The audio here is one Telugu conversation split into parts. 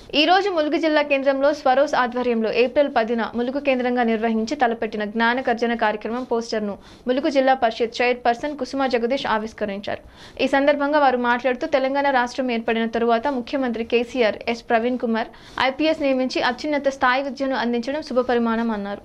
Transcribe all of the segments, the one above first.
ఈ రోజు ములుగు జిల్లా కేంద్రంలో స్వరోస్ ఆధ్వర్యంలో ఏప్రిల్ 10న ములుగు కేంద్రంగా నిర్వహించి తలపెట్టిన జ్ఞానగర్జన కార్యక్రమం పోస్టర్ను ములుగు జిల్లా పరిషత్ చైర్పర్సన్ కుసుమ జగదీష్ ఆవిష్కరించారు। ఈ సందర్భంగా వారు మాట్లాడుతూ తెలంగాణ రాష్ట్రం ఏర్పడిన తరువాత ముఖ్యమంత్రి కేసీఆర్ ఎస్ ప్రవీణ్ కుమార్ ఐపీఎస్ నియమించి అత్యున్నత స్థాయి విద్యను అందించడం శుభపరిమాణం అన్నారు।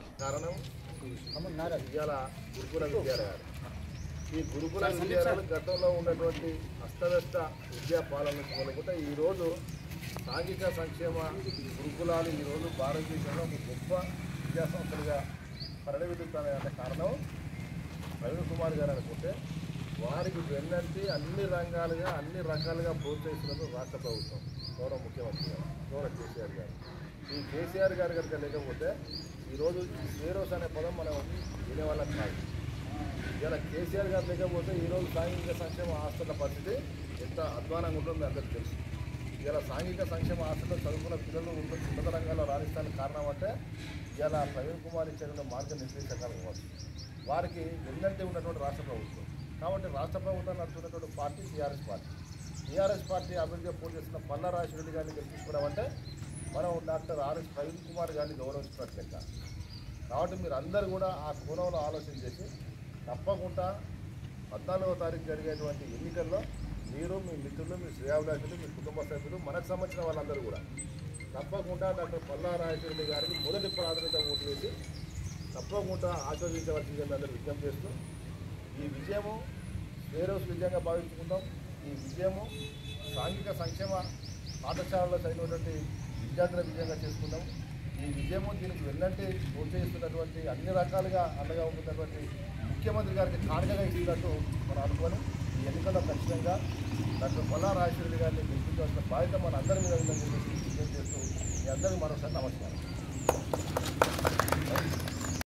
ఈ గురుకుల విద్యాలయాలు గతంలో ఉన్నటువంటి అస్తవ్యస్త విద్యా పాలన మొదలుకుంటే ఈరోజు సాంఘిక సంక్షేమ గురుకులాలు ఈరోజు భారతదేశంలో ఒక గొప్ప విద్యాసంస్థలుగా పరిణమిస్తున్నాయనే కారణం ప్రవీణ్ కుమార్ గారు అనుకుంటే వారికి వెన్నంటి అన్ని రకాలుగా ప్రోత్సహిస్తున్నది రాష్ట్ర ప్రభుత్వం, గౌరవ ముఖ్యమంత్రి గారు, గౌరవ కేసీఆర్ గారు। ఈ కేసీఆర్ గారి కనుక లేకపోతే ఈరోజు ఈ స్వేరోస్ అనే పదం మనం వినేవాళ్ళం కాదు। ఇలా కేసీఆర్ గారు లేకపోతే ఈరోజు సాంఘిక సంక్షేమ హాస్టళ్ల పరిస్థితి ఎంత అధ్వానంగా ఉంటుందో అందరికీ తెలుసు। ఇలా సాంఘిక సంక్షేమ హాస్టల్లో చదువుకున్న పిల్లలు ఉన్నత రంగాల్లో రాణిస్తానికి కారణం అంటే ఇలా ప్రవీణ్ కుమార్ ఇచ్చిన మార్గనిర్దేశకాలు కావచ్చు, వారికి వెన్నంటి ఉన్నటువంటి రాష్ట్ర ప్రభుత్వం। కాబట్టి రాష్ట్ర ప్రభుత్వాన్ని నడుస్తున్నటువంటి పార్టీ టీఆర్ఎస్ పార్టీ అభివృద్ధిగా పోటీ చేస్తున్న పల్లా రాజశేఖర రెడ్డి గారిని గెలిపించుకోవడం అంటే మనం డాక్టర్ ఆర్ఎస్ ప్రవీణ్ కుమార్ గారిని గౌరవించినట్లు లెక్క। కాబట్టి మీరు అందరూ కూడా ఆ కోణంలో ఆలోచన చేసి తప్పకుండా 14వ తారీఖు జరిగేటువంటి ఎన్నికల్లో మీరు, మీ మిత్రులు, మీ శ్రేయాభిలాషులు, మీ కుటుంబ సభ్యులు, మనకు సంబంధించిన వాళ్ళందరూ కూడా తప్పకుండా డాక్టర్ పల్లా రాజశేఖర గారికి మొదటి ప్రాధాన్యత ఓటు వేసి తప్పకుండా ఆశీర్వదించవలసిందని అందరూ విజ్ఞప్తి చేస్తూ ఈ విజయము స్వేరోస్ విజయంగా భావించుకుంటాం। ఈ విజయము సాంఘిక సంక్షేమ పాఠశాలలో చదివినటువంటి విద్యార్థుల విజయంగా చేసుకుంటాం। ఈ విజయము దీనికి వెన్నంటి ప్రోత్సహిస్తున్నటువంటి అన్ని రకాలుగా అండగా ఉంటున్నటువంటి ముఖ్యమంత్రి గారికి కానుకగా ఇచ్చినట్టు మనం అనుకోని ఈ ఎన్నికల్లో ఖచ్చితంగా డాక్టర్ పల్లా రాజశేఖర రెడ్డి గారిని గెలిపించాల్సిన బాధ్యత మన అందరి మీద ఉందని చెప్పేసి విజ్ఞప్తి చేస్తూ మీ అందరికీ మరోసారి నమస్కారం।